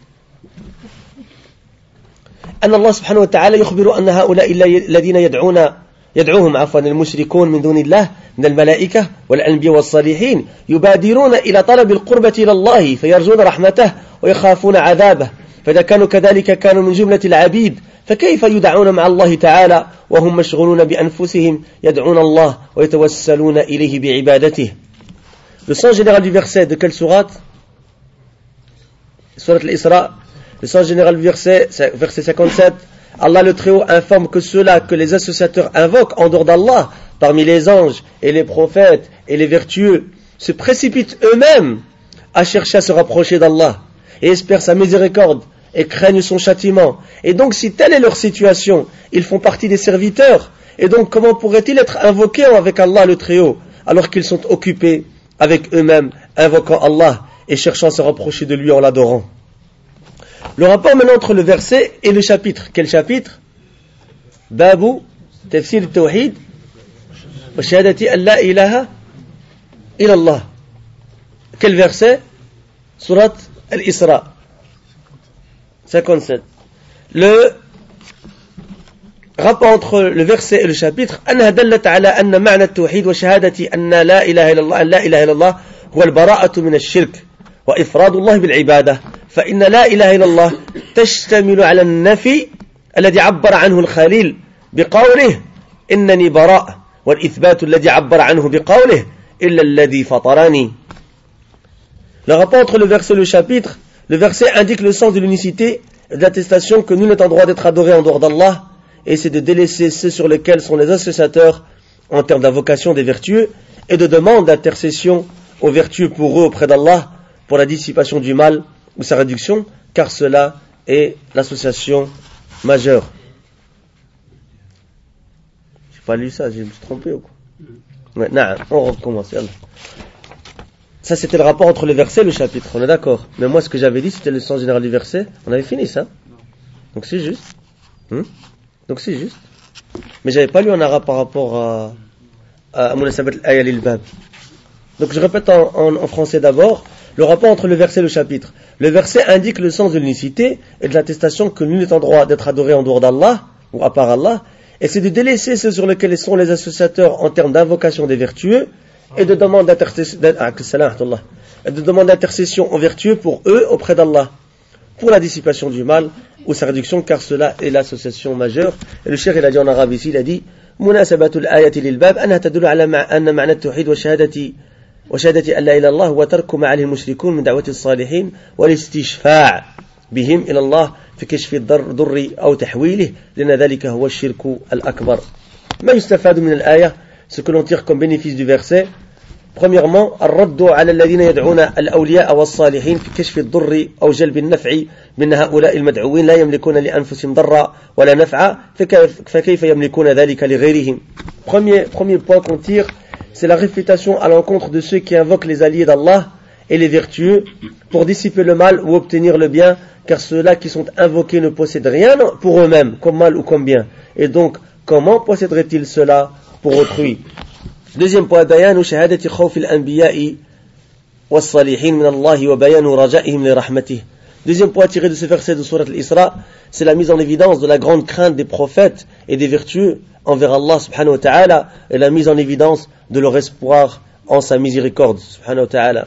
أن الله سبحانه وتعالى يخبر أن هؤلاء الذين يدعون يدعوهم عفوا المشركون من دون الله من الملائكة والأنبياء والصالحين يبادرون إلى طلب القربة إلى الله فيرجون رحمته ويخافون عذابه. فإذا كانوا كذلك كانوا من جملة العبيد فكيف يدعون مع الله تعالى وهم مشغولون بأنفسهم يدعون الله ويتوسلون إليه بعبادته. Le sens général du verset de quelle sourate? Sourate al-Isra. Le sens général du verset, verset cinquante-sept. Allah le Très-Haut informe que ceux-là que les associateurs invoquent en dehors d'Allah, parmi les anges et les prophètes et les vertueux, se précipitent eux-mêmes à chercher à se rapprocher d'Allah et espèrent sa miséricorde et craignent son châtiment. Et donc si telle est leur situation, ils font partie des serviteurs Et donc, comment pourrait-il être invoqué avec Allah le Très-Haut, alors qu'ils sont occupés avec eux-mêmes, invoquant Allah et cherchant à se rapprocher de lui en l'adorant? Le rapport maintenant entre le verset et le chapitre. Quel chapitre? Babu Tafsir al-Tawhid wa shahadati an la ilaha illallah. Quel verset? Surat al-Isra cinquante-sept. Le rapport entre le verset et le chapitre: أنها دلت على أن معنى التوحيد وشهادة أن لا إله إلا الله أن لا إله إلا الله هو البراءة من الشرك وإفراد الله بالعبادة، فإن لا إله إلا الله تشتمل على النفي الذي عبر عنه الخليل بقوله إنني براء، والإثبات الذي عبر عنه بقوله إلا الذي فطرني. Le rapport entre le verset et le chapitre: le verset indique le sens de l'unicité et de l'attestation que nul n'est en droit d'être adoré en dehors d'Allah, et c'est de délaisser ceux sur lesquels sont les associateurs en termes d'invocation des vertueux et de demande d'intercession aux vertueux pour eux auprès d'Allah pour la dissipation du mal ou sa réduction, car cela est l'association majeure. J'ai pas lu ça, je me suis trompé ou quoi? Ouais, non, on recommence. Yallah. Ça, c'était le rapport entre le verset et le chapitre, on est d'accord. Mais moi, ce que j'avais dit, c'était le sens général du verset. On avait fini ça. Donc c'est juste. Hmm? Donc c'est juste. Mais j'avais pas lu en arabe par rapport à à Munasabat al-Aya lil-Bab. Donc je répète en, en, en français d'abord. Le rapport entre le verset et le chapitre. Le verset indique le sens de l'unicité et de l'attestation que nul n'est en droit d'être adoré en dehors d'Allah, ou à part Allah, et c'est de délaisser ceux sur lesquels sont les associateurs en termes d'invocation des vertueux, et de demande d'intercession, et de demande d'intercession aux vertueux pour eux auprès d'Allah, pour la dissipation du mal ou sa réduction, car cela est l'association majeure. Et le cheikh, il a dit en arabe ici, il a dit munasabatul ayati lil bab anha tadullu ala anna ma'na at-tauhid wa shahadati wa shahadati an la ilaha illallah wa tarku ma 'alayhi al-mushrikun min da'wati as-salihin wal istishfa' bihim ila Allah fi kashfi ad-darri aw tahwilihi lana dhalika huwa ash-shirku al-akbar. Ma yustafadu min al-aya, ce que l'on tire comme bénéfice du verset: premièrement, الرد على الذين يدعون الأولياء والصالحين في كشف الضر أو جلب النفع من هؤلاء المدعوين لا يملكون لأنفسهم ضرا ولا نفعا فكيف يملكون ذلك لغيرهم. Premier, premier point qu'on tire, c'est la réfutation à l'encontre de ceux qui invoquent les alliés d'Allah et les vertueux pour dissiper le mal ou obtenir le bien, car ceux-là qui sont invoqués ne possèdent rien pour eux-mêmes, comme mal ou comme bien. Et donc, comment posséderaient-ils cela pour autrui? Deuxième point, بيان شهادة خوف الأنبياء والصالحين من الله وبيان رجائهم لرحمته. Deuxième point tiré de ce verset de Surat al-Isra, c'est la mise en évidence de la grande crainte des prophètes et des vertueux envers Allah subhanahu wa ta'ala, et la mise en évidence de leur espoir en sa miséricorde subhanahu wa ta'ala.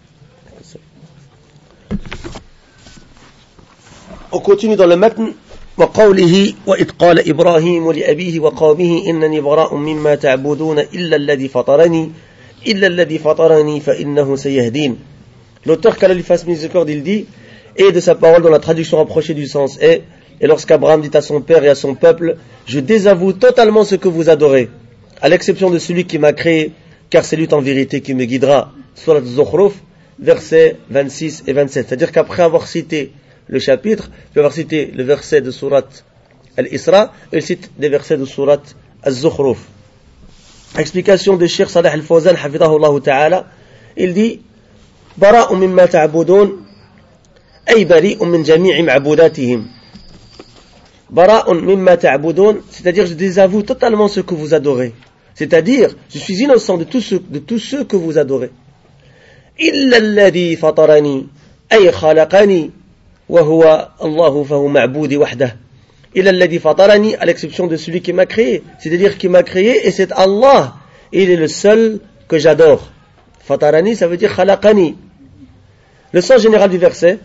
On continue dans le matn. وقوله وإذ قال إبراهيم لأبيه وقومه إنني براء مما تعبدون إلا الذي فطرني إلا الذي فطرني فإنه سيهدين. L'auteur, qu'Allah lui fasse miséricorde, il dit, et de sa parole dans la traduction rapprochée du sens est, et lorsqu'Abraham dit à son père et à son peuple: je désavoue totalement ce que vous adorez, à l'exception de celui qui m'a créé, car c'est lui en vérité qui me guidera. Surat Az-Zukhruf, versets vingt-six et vingt-sept. C'est-à-dire qu'après avoir cité le chapitre, je vais avoir cité le verset de Surat Al-Isra, et il cite des versets de Surat Az-Zukhruf. Explication de Cheikh Salih Al-Fawzan, hafidahullah ta'ala, il dit: bara'un mimma ta'budun ay bari'un min jami'i ma'budatihim. Bara'un mimma ta'budun, c'est-à-dire je désavoue totalement ce que vous adorez. C'est-à-dire, je suis innocent de tout ce, de tout ce que vous adorez. Illa alladhi fatarani ay khalaqani وهو الله فهو معبودي وحده إلا الذي فطرني, à l'exception de celui qui m'a créé, c'est-à-dire qui m'a créé et c'est Allah, il est le seul que j'adore. Fatarani, ça veut dire khalaqani. Le sens général du verset: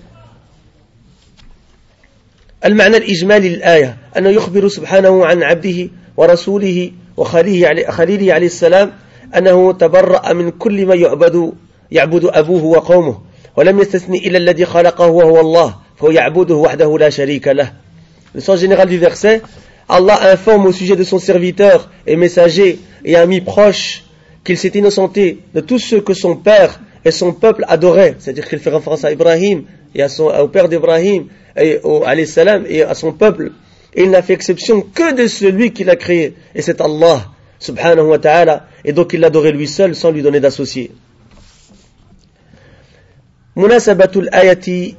المعنى الإجمالي للآية أنه يخبر سبحانه عن عبده ورسوله وخليله عليه السلام أنه تبرأ من كل ما يعبد يعبد أبوه وقومه ولم يستثني إلا الذي خلقه وهو الله فهو يعبده وحده لا شريك له. Le sens général du verset: Allah informe au sujet de son serviteur et messager et ami proche qu'il s'est innocenté de tout ce que son père et son peuple adoraient, c'est-à-dire qu'il fait référence à Ibrahim et à son, au père d'Ibrahim et au, alayhi salam, et à son peuple, et il n'a fait exception que de celui qui l'a créé, et c'est Allah subhanahu wa ta'ala, et donc il l'adorait lui seul sans lui donner d'associé. Munasabatul ayati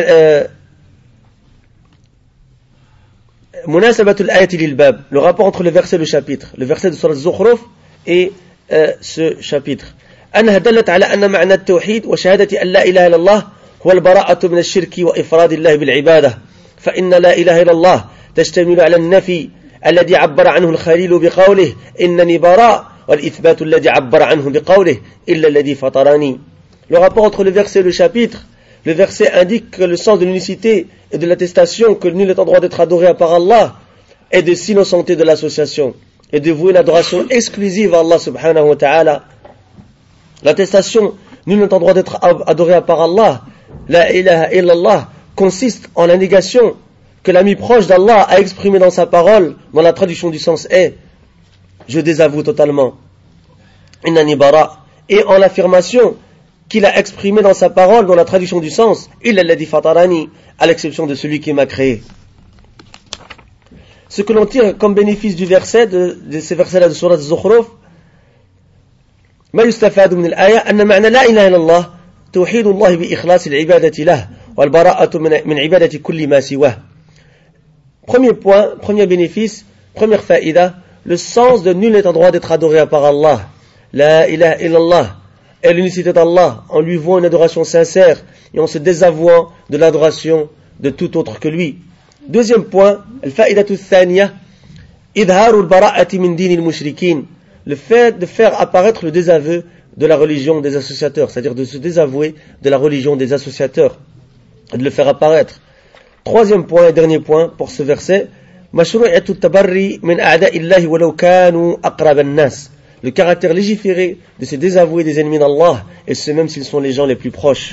Munasabatul ayati lil bab, le rapport entre le verset et le chapitre, le verset de Surat Az-Zukhruf et euh, ce chapitre. أنها دلت على أن معنى التوحيد وشهادة أن لا إله إلا الله هو البراءة من الشرك وإفراد الله بالعبادة فإن لا إله إلا الله تشتمل على النفي الذي عبر عنه الخليل بقوله إنني براء والإثبات الذي عبر عنه بقوله إلا الذي فطرني. Le rapport entre le verset et le chapitre, le verset indique que le sens de l'unicité et de l'attestation que nul n'est en droit d'être adoré à part Allah est de s'innocenter de l'association et de vouer l'adoration exclusive à Allah subhanahu wa ta'ala. L'attestation nul n'est en droit d'être adoré à part Allah, la ilaha illallah, consiste en la négation que l'ami proche d'Allah a exprimé dans sa parole, dont la traduction du sens est je désavoue totalement, innani bara, et en l'affirmation qu'il a exprimé dans sa parole, dont la traduction du sens illa alladhi fatarani, à l'exception de celui qui m'a créé. Ce que l'on tire comme bénéfice du verset, de, de ces versets-là de Surat Az-Zukhruf, ما يستفاد من الآية أن معنى لا إله إلا الله توحيد الله بإخلاص العبادة له والبراءة من عبادة كل ما سواه. Premier point, premier bénéfice, première faïda, le sens de nul n'est en droit d'être adoré à part Allah. La ilaha illallah est l'unicité d'Allah en lui vouant une adoration sincère et en se désavouant de l'adoration de tout autre que lui. Deuxième point, al-faïdatu thaniya, idharu al-bara'ati min din al-mushrikin. Le fait de faire apparaître le désaveu de la religion des associateurs, c'est-à-dire de se désavouer de la religion des associateurs, de le faire apparaître. Troisième point et dernier point pour ce verset, mashru'atu tabarri min a'da'illahi walau kanu aqrab an-nas. Le caractère légiféré de se désavouer des ennemis d'Allah, et ce même s'ils sont les gens les plus proches.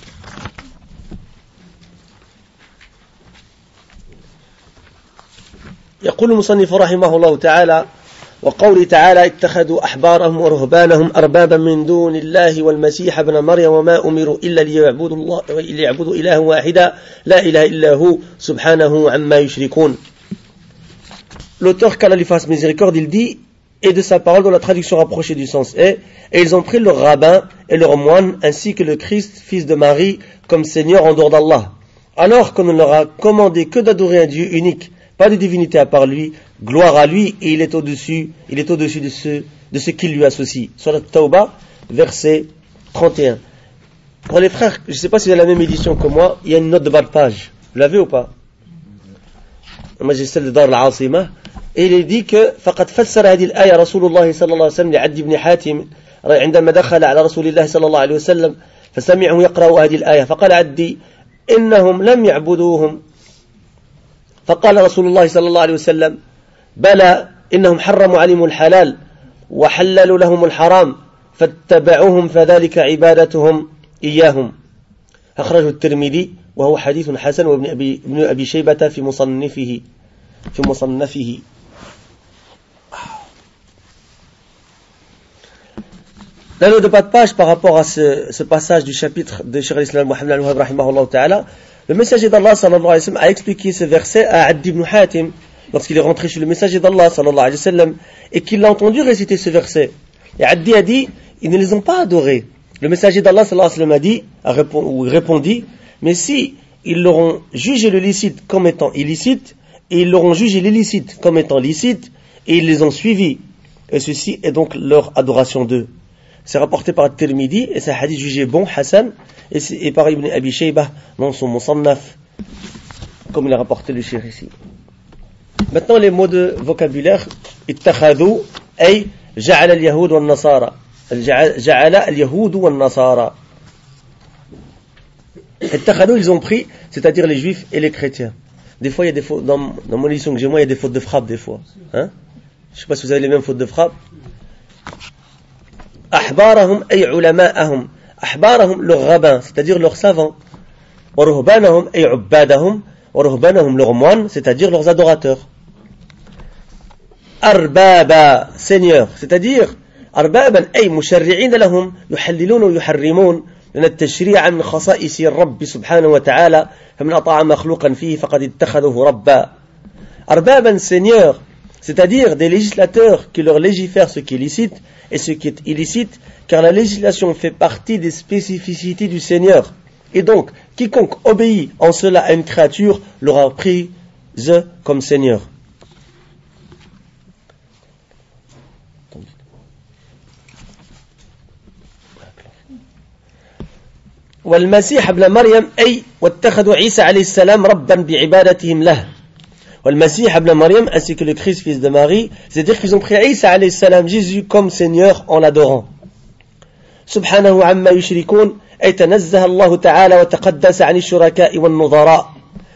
يقول المصنف رحمه الله تعالى وقوله تعالى اتخذوا أحبارهم ورهبانهم أربابا من دون الله والمسيح ابن مريم وما أمروا إلا ليعبدوا الله ليعبدوا إله واحدا لا إله إلا هو سبحانه عما يشركون. L'auteur qu'Allah lui fasse miséricorde, il dit, et de sa parole dont la traduction rapprochée du sens est, et ils ont pris leurs rabbins et leurs moines ainsi que le Christ, fils de Marie, comme Seigneur en dehors d'Allah, alors qu'on ne leur a commandé que d'adorer un Dieu unique, pas de divinité à part lui, gloire à lui, et il est au-dessus, il est au-dessus de ce, de ce qu'il lui associe. Surat Tawbah, verset trente et un. Pour les frères, je ne sais pas si vous avez la même édition que moi, il y a une note de bas de page. Vous l'avez ou pas? Moi j'ai celle de Dar al-Asima, et il est dit que فقد فسر هذه الآية رسول الله صلى الله عليه وسلم لعدي بن حاتم عندما دخل على رسول الله صلى الله عليه وسلم فسمعه يقرأ هذه الآية فقال عدي إنهم لم يعبدوهم فقال رسول الله صلى الله عليه وسلم بلى إنهم حرموا عليهم الحلال وحللوا لهم الحرام فاتبعوهم فذلك عبادتهم إياهم. أخرجه الترمذي وهو حديث حسن وابن أبي, ابن أبي شيبة في مصنفه في مصنفه. La note de pas de page par rapport à ce, ce passage du chapitre de Cheikh al-Islam Muhammad al-Wahhab rahimahullah ta'ala, le messager d'Allah sallallahu alayhi wa sallam a expliqué ce verset à Addi ibn Hatim lorsqu'il est rentré chez le messager d'Allah sallallahu alayhi wa sallam et qu'il l'a entendu réciter ce verset. Et Addi a dit, ils ne les ont pas adorés. Le messager d'Allah sallallahu alayhi wa sallam a dit, a répond, ou répondit, mais si ils l'auront jugé le licite comme étant illicite, et ils l'auront jugé l'illicite comme étant licite, et ils les ont suivis, et ceci est donc leur adoration d'eux. C'est rapporté par At-Tirmidhi, et c'est un hadith jugé bon, Hassan, et, et par Ibn Abi Shaybah dans son Musannaf, comme il a rapporté le cheikh ici. Maintenant les mots de vocabulaire, ittakhadhu, ay ja'ala al-yahud wa al-nasara. Ja'ala al-yahud wa al-nasara. Ittakhadhu, ils ont pris, c'est-à-dire les juifs et les chrétiens. Des fois, il y a des fautes, dans, dans mon édition que j'ai moi, il y a des fautes de frappe des fois. Hein? Je ne sais pas si vous avez les mêmes fautes de frappe. Ahbarahum ay ulama'ahum. Ahbarahum, leurs rabbins, c'est-à-dire leurs savants. Wa ruhbanahum ay ubbadahum. Wa ruhbanahum, leurs moines, c'est-à-dire leurs adorateurs. Arbaba, seigneur, c'est-à-dire arbaban ay musharri'in lahum yuhallilun wa yuharrimun. لأن التشريع من خصائص الرب سبحانه وتعالى فمن أطاع مخلوقا فيه فقد اتخذه ربا. Arbaban seigneurs, c'est-à-dire des législateurs qui leur légifèrent ce qui est licite et ce qui est illicite, car la législation fait partie des spécificités du Seigneur. Et donc, quiconque obéit en cela à une créature l'aura prise comme Seigneur. والمسيح ابن مريم أي واتخذوا عيسى عليه السلام ربا بعبادتهم له. والمسيح ابن مريم ainsi que le Christ fils de Marie, c'est-à-dire qu'ils ont pris Isa alayhi salam, Jésus, comme Seigneur en l'adorant. سبحانه عما يشركون أي تنزه الله تعالى وتقدس عن الشركاء والنظراء.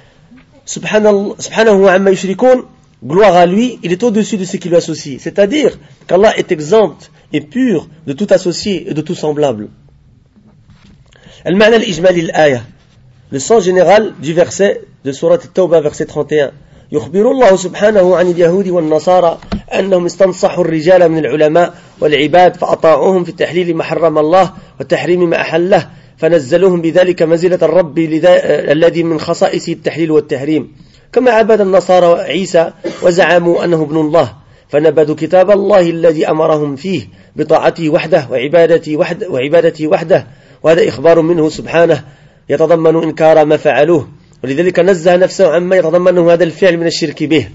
سبحانه عما يشركون, gloire à lui, il est au-dessus de ce qui lui associe. C'est-à-dire qu'Allah est exempt et pur de tout associé et de tout semblable. المعنى الإجمالي الآية, le sens général du verset de Sourate At-Tawbah, verset trente et un. يخبر الله سبحانه عن اليهود والنصارى أنهم استنصحوا الرجال من العلماء والعباد فأطاعوهم في تحليل ما حرم الله وتحريم ما أحله فنزلوهم بذلك منزلة الرب الذي من خصائصه التحليل والتحريم كما عبد النصارى عيسى وزعموا أنه ابن الله فنبذوا كتاب الله الذي أمرهم فيه بطاعته وحده وعبادته وحده, وعبادته وحده وهذا إخبار منه سبحانه يتضمن إنكار ما فعلوه ولذلك نزه نفسه عما يتضمنه هذا الفعل من الشرك به.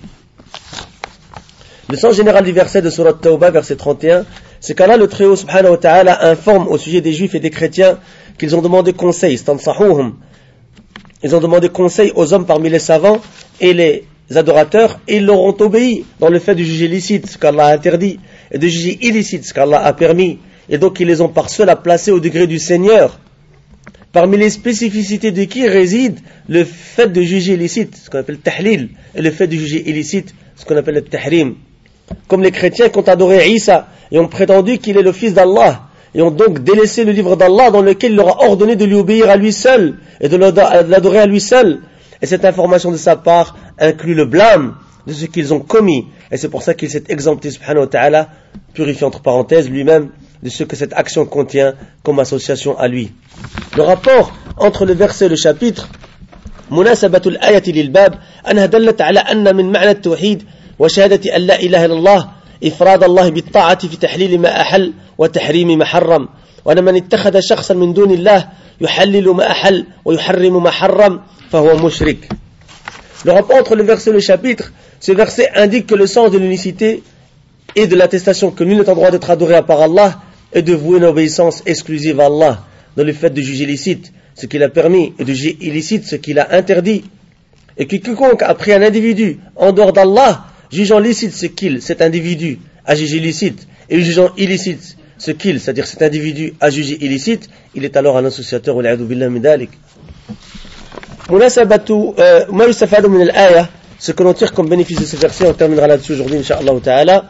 Le sens général du verset de Sourate Tawbah, verset trente et un, c'est qu'Allah le Très-Haut subhanahu wa ta'ala informe au sujet des Juifs et des chrétiens qu'ils ont demandé conseil, stansahuhum. Ils ont demandé conseil aux hommes parmi les savants et les adorateurs, et ils leur ont obéi dans le fait de juger licite ce qu'Allah a interdit et de juger illicite ce qu'Allah a permis, et donc ils les ont par cela placés au degré du Seigneur. Parmi les spécificités de qui réside le fait de juger illicite, ce qu'on appelle le tahlil, et le fait de juger illicite, ce qu'on appelle le tahrim. Comme les chrétiens qui ont adoré Isa et ont prétendu qu'il est le fils d'Allah, et ont donc délaissé le livre d'Allah dans lequel il leur a ordonné de lui obéir à lui seul et de l'adorer à lui seul. Et cette information de sa part inclut le blâme de ce qu'ils ont commis. Et c'est pour ça qu'il s'est exempté, subhanahu wa ta'ala, purifié entre parenthèses lui-même de ce que cette action contient comme association à lui. Le rapport entre le verset et le chapitre, مناسبة الآية للباب أنها دلت على أن من معنى التوحيد وشهادة أن لا إله إلا الله إفراد الله بالطاعة في تحليل ما أحل وتحريم ما حرم وأن من اتخذ شخصا من دون الله يحلل ما أحل ويحرم ما حرم فهو مشرك. Le rapport entre le verset et le chapitre, ce verset indique que le sens de l'unicité et de l'attestation que nul n'est en droit d'être adoré à part Allah est de vouer une obéissance exclusive à Allah dans le fait de juger licite ce qu'il a permis et de juger illicite ce qu'il a interdit, et que quiconque a pris un individu en dehors d'Allah jugeant licite ce qu'il, cet individu, a jugé licite, et jugeant illicite ce qu'il, c'est-à-dire cet individu, a jugé illicite, il est alors un associateur. Wal'iyadu billah min dhalik. Munasabatu ma yustafadu min al-aya, ce que l'on tire comme bénéfice de ce verset, on terminera là-dessus aujourd'hui incha'Allah ta'ala.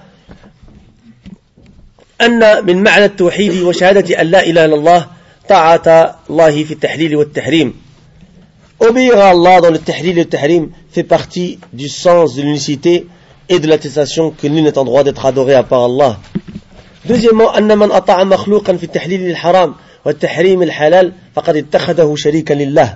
أن من معنى التوحيد وشهادة أن لا إله إلا الله طاعة الله في التحليل والتحريم. Obéir à Allah dans le tahlil et le tahrim fait partie du sens de l'unicité et de l'attestation que nul n'est en droit d'être adoré à part Allah. Deuxièmement, أن من أطاع مخلوقا في التحليل الحرام والتحريم الحلال فقد اتخذه شريكا لله.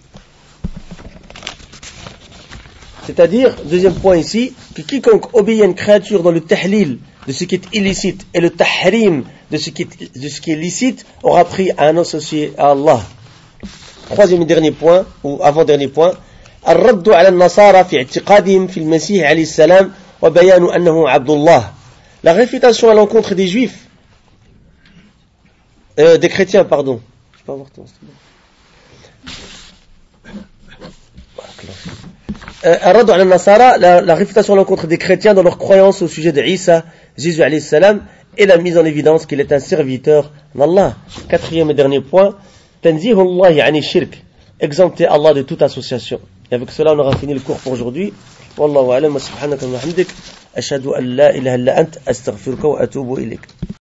C'est-à-dire, deuxième point ici, que quiconque obéit à une créature dans le tahlil de ce qui est illicite et le tahrim de ce qui est, de ce qui est licite aura pris un associé à Allah. Troisième et dernier point, ou avant-dernier point, الرد على النصارى في اعتقادهم في المسيح عليه السلام وبيان أنه عبد الله. La réfutation à l'encontre des juifs, euh, des chrétiens, pardon. Je peux avoir ton الرد على النصارى, la, la réfutation à l'encontre des chrétiens dans leur croyance au sujet de Isa, Jésus alayhi salam, et la mise en évidence qu'il est un serviteur d'Allah. Quatrième et dernier point, tanzihullahi ani shirk, exempter Allah de toute association. Et avec cela on aura fini le cours pour aujourd'hui. Wallahu a'lam wa subhanaka wa hamdik ashhadu an la ilaha illa ant astaghfiruka wa atubu ilayk.